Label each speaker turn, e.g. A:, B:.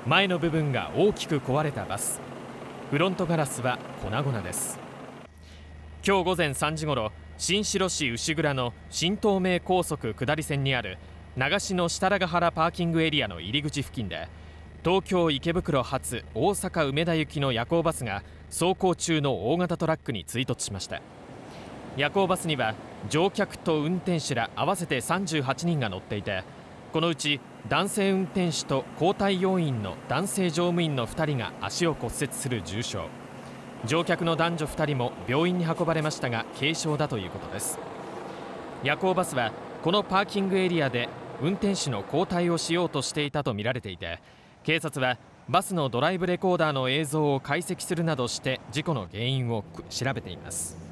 A: 前の部分が大きく壊れたバス。フロントガラスは粉々です。今日午前3時ごろ、新城市牛倉の新東名高速下り線にある長篠設楽原パーキングエリアの入り口付近で、東京池袋発大阪梅田行きの夜行バスが走行中の大型トラックに追突しました。夜行バスには乗客と運転手ら合わせて38人が乗っていて、このうち男性運転手と交代要員の男性乗務員の2人が足を骨折する重傷、乗客の男女2人も病院に運ばれましたが軽傷だということです。夜行バスはこのパーキングエリアで運転手の交代をしようとしていたとみられていて、警察はバスのドライブレコーダーの映像を解析するなどして事故の原因を調べています。